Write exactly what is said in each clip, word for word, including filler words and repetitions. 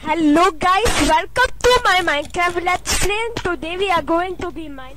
Hello guys, welcome to my Minecraft Let's Play. Today we are going to be mine.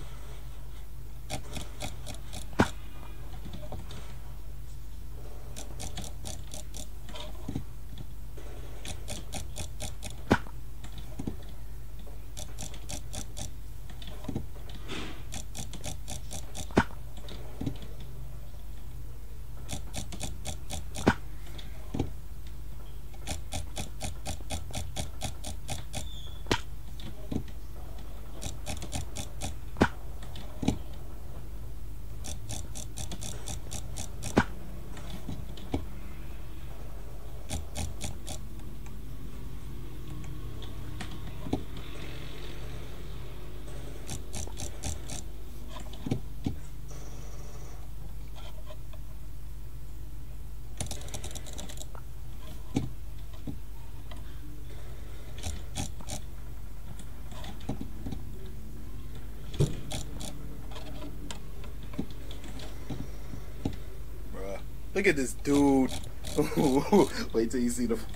Look at this dude. Wait till you see the.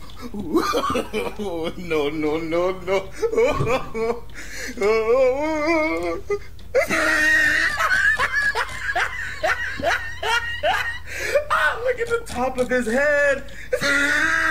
No, no, no, no. Ah, look at the top of his head.